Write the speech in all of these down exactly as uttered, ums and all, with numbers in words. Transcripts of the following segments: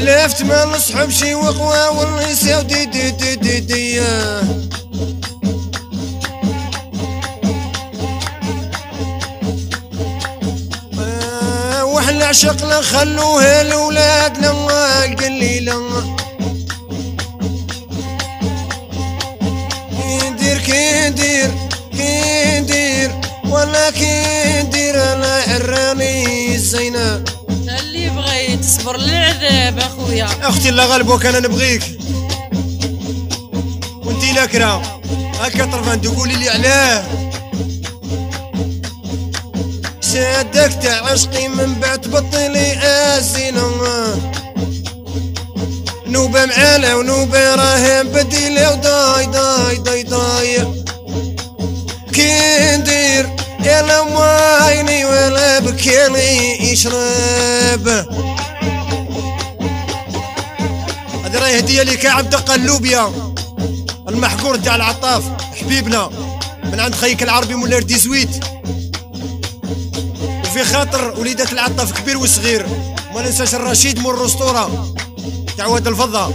حلفت ما نصحب شي وقوى واللي يساو دي دي دي دي دي وحنا عشقنا خلوها الولاد لما القليلة كندير كندير كندير ولا كندير انا عراني الزينة اللي بغيت تصبر للعذاب اخويا. اختي الله غالبوك انا نبغيك وانتي ناكره هكا طرفان تقولي لي علاه شادك تاع عشقي من بعد بطلي ازينه نوبه معانا ونوبه راهم بديله وداي داي داي داي كي ندير يا لما عيني ولا بكيني يشرب. هذه راهي هديه لك يا عبد قلوبيا المحقور تاع العطاف حبيبنا من عند خيك العربي مولار ديزويت وفي خاطر وليدات العطاف كبير وصغير ما ننساش الرشيد مول الاسطوره تاع واد الفضه.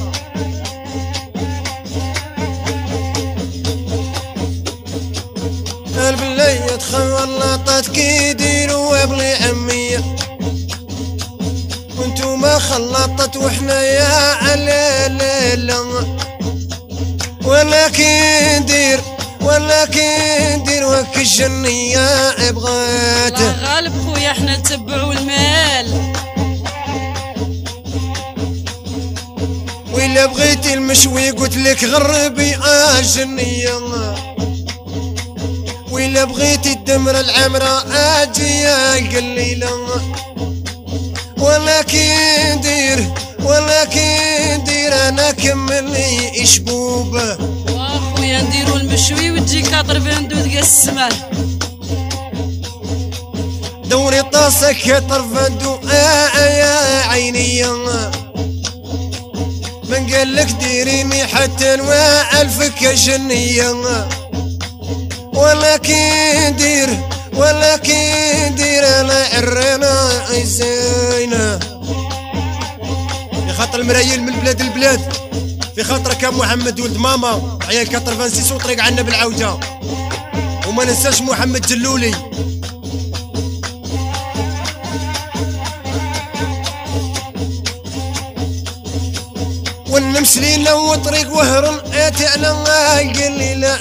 البلية تخلطت كيديروا بلي عمية وانتو ما خلطت وحنا يا علالة ولا كندير ولا كندير وك الجنية بغات غالب خويا احنا نتبعوا المال. وإلا بغيتي المشوي قلت لك غربي آه الجنية وإلا بغيتي الدمرة العمرة اجي يا قليلة ولا كندير ولا كندير انا كملي اشبوب واخويا نديرو المشوي وتجي كاطر بندو ديال السمال دوري طاسك كاطر بندو آه يا عينيا من قالك ديريني حتى نوالفك يا جنية ولا كندير ولا كندير انا عرانا زينه في خاطر المرايل من بلاد البلاد في خاطرك يا محمد ولد ماما عيال ثمانية وثمانين وطريق عنا بالعوجه وما ننساش محمد جلولي والنمسلين لو طريق وهرن اتعنا قليلا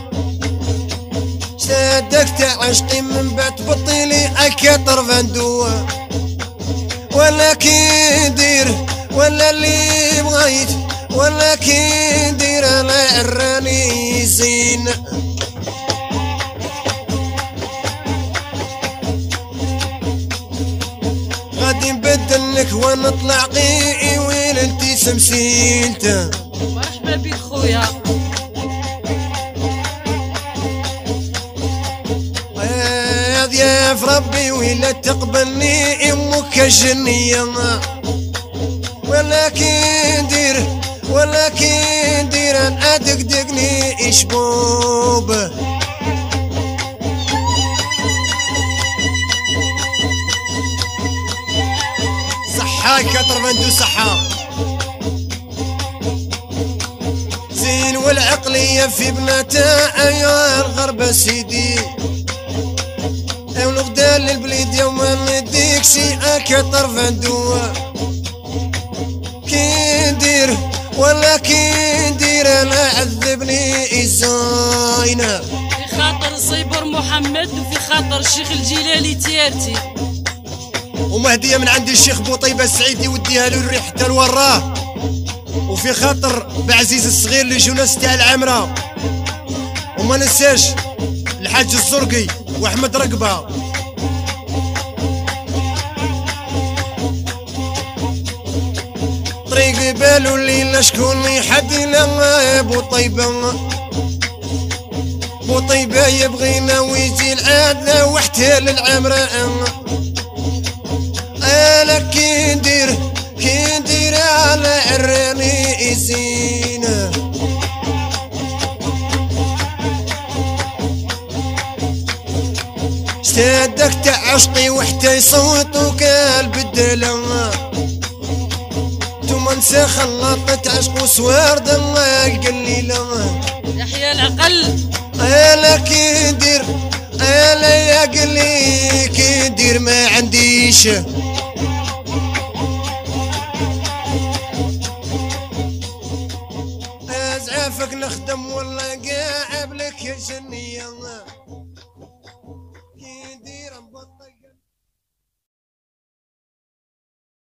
شادك تاع عشقي من بعد بطيلي اكثر فندوه ولا كندير ولا اللي بغيت ولا كندير انا عراني زين. غادي نبدلك ونطلع قيقي وين انتي سمسيلته مرحبا بك خويا. يا في ربي ولا تقبلني امك جنية ولا كندير ولا كندير انا دقدقني اشبوب صحاك كتر صحة زين والعقلية في بناتها يا الغربة سيدي ونغدا للبليد يوما نديك شي اكثر فندوه كندير ولا كندير انا عذبني الزاينه في خاطر صيبر محمد وفي خاطر الشيخ الجيلاني تيارتي ومهديه من عند الشيخ بوطيبه السعيدي وديها له الريح حتى لوراه وفي خاطر بعزيز الصغير لجوناس تاع العمره وما ننساش الحاج الزرقي واحمد رقبه طريق بالو الليله شكون يحدنا بوطيبه بوطيبه يبغينا ويجي العادله وحتى للعمره انا كي ندير كي ندير على عراني زينه شتادك تاع عشقي وحتى يصوتوا كالبدله نسى خلطت عشق وسوارد الله القليلة يحيى العقل انا كي ندير انا يا قلي كي ندير ما عنديش ازعافك نخدم والله قاعد لك يا جنيه